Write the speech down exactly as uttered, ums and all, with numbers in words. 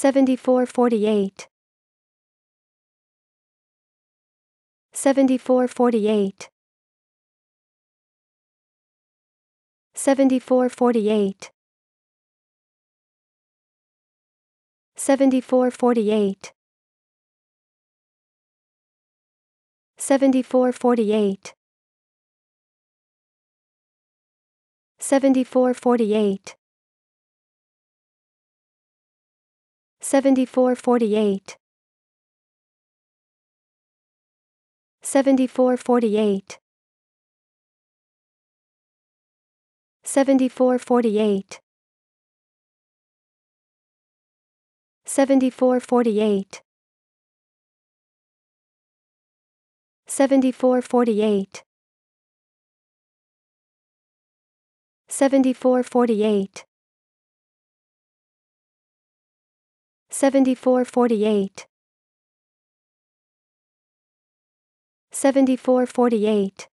seventy-four forty-eight, seventy-four forty-eight, seventy-four forty-eight, seventy-four forty-eight, seventy-four forty-eight, seventy-four forty-eight, seventy-four forty-eight, seventy-four forty-eight, seventy-four forty-eight, seventy-four forty-eight, seventy-four forty-eight, seventy-four forty-eight, seventy-four forty-eight, seventy-four forty-eight,